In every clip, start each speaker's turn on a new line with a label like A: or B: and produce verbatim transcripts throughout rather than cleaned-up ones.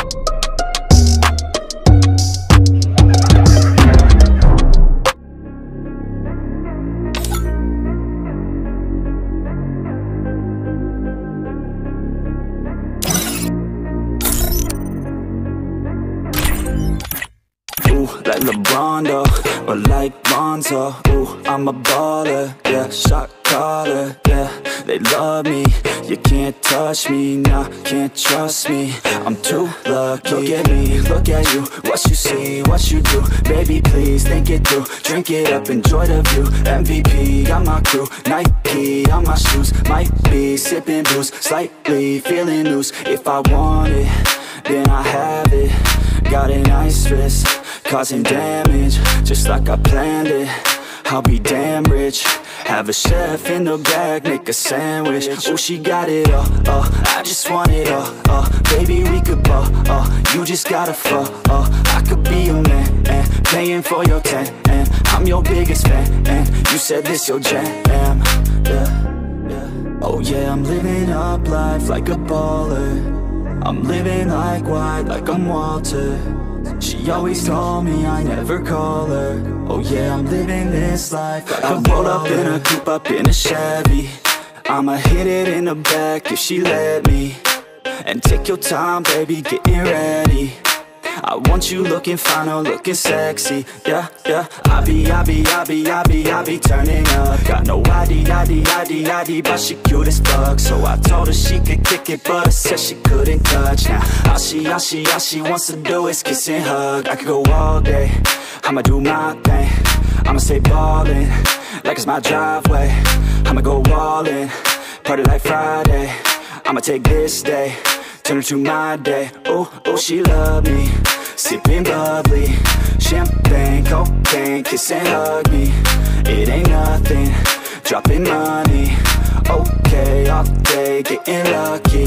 A: Like LeBron, though, or like Lonzo. Ooh, I'm a baller, yeah, shot caller, yeah. They love me, you can't touch me, nah, can't trust me. I'm too lucky. Look at me, look at you, what you see, what you do. Baby, please, think it through, drink it up, enjoy the view. M V P, got my crew, Nike on my shoes. Might be sipping booze, slightly feeling loose. If I want it, then I have it. Got an ice wrist, causing damage, just like I planned it. I'll be damn rich. Have a chef in the back, make a sandwich. Oh, she got it all, uh, I just want it all, uh, baby, we could ball, uh, you just gotta fall, uh, I could be your man, and paying for your tan, and I'm your biggest fan, and you said this your jam, yeah, yeah. Oh yeah, I'm living up life like a baller. I'm living like white, like I'm Walter. She always told me I never call her. Oh yeah, I'm living this life like I roll up in a coupe, up in a Chevy. I'ma hit it in the back if she let me. And take your time, baby, getting ready. I want you looking fine or looking sexy. Yeah, yeah, I be, I be, I be, I be, I be turning up. Got no I D, I D, I D, I D, but she cute as fuck. So I told her she could kick it, but I said she couldn't touch. Now, all she, all she, all she wants to do is kiss and hug. I could go all day, I'ma do my thing. I'ma stay ballin', like it's my driveway. I'ma go all in, party like Friday. I'ma take this day, turn it to my day. Oh, oh, she love me, sipping bubbly, champagne, cocaine, kiss and hug me. It ain't nothing, dropping money. Okay, all day, getting lucky.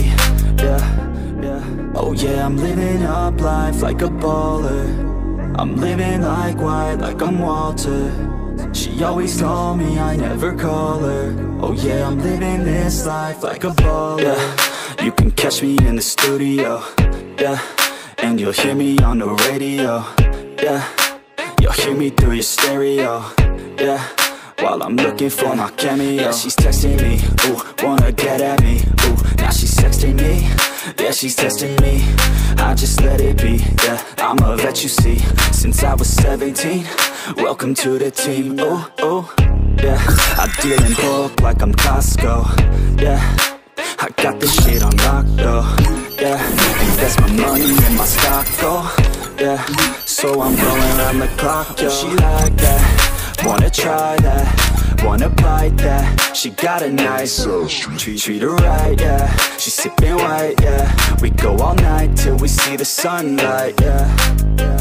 A: Yeah, yeah. Oh yeah, I'm living up life like a baller. I'm living like white, like I'm Walter. She always told me I never call her. Oh yeah, I'm living this life like a baller. Yeah, you can catch me in the studio. Yeah, and you'll hear me on the radio. Yeah, you'll hear me through your stereo. Yeah, while I'm looking for my cameo. Yeah, she's texting me, ooh, wanna get at me. Ooh, now she's texting me, yeah, she's testing me. I just let it be, yeah, I'm a vet, you see. Since I was seventeen, welcome to the team. Ooh, ooh, yeah, I deal in bulk like I'm Costco. Yeah, I got this shit on lock though. Yeah, invest my money in my stock, oh. Yeah, so I'm rolling around the clock, yo. She like that, wanna try that, wanna bite that. She got a nice treat, treat her right, yeah. She's sipping white, yeah. We go all night till we see the sunlight, yeah,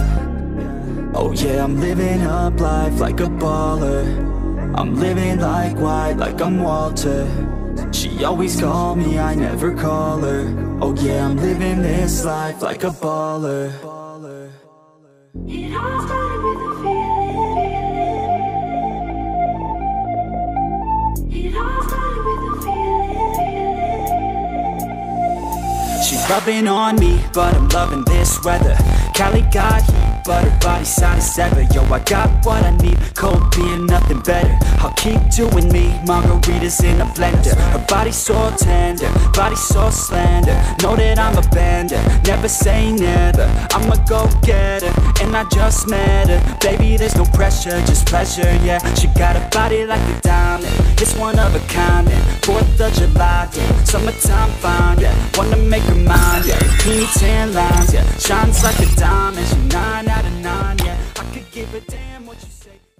A: yeah. Oh yeah, I'm living up life like a baller. I'm living like white, like I'm Walter. She always called me, I never call her. Oh yeah, I'm living this life like a baller.
B: It all started with a feeling. It all started with a feeling.
A: She rubbing on me, but I'm loving this weather. Cali got heat, but her body's hot as ever. Yo, I got what I need, cold beer, nothing better. I'll keep doing me, margaritas in a blender. Her body's so tender, body so slender. Know that I'm a bender, never say never. I'm a go-getter, and I just met her. Baby, there's no pressure, just pleasure, yeah. She got a body like a diamond, it's one of a kind, and fourth of July, yeah. Summertime fine, yeah. Wanna make her mine, yeah. Bikini tan lines, yeah. Shines like a diamond, she nine out of nine, yeah. I could give a damn what you say.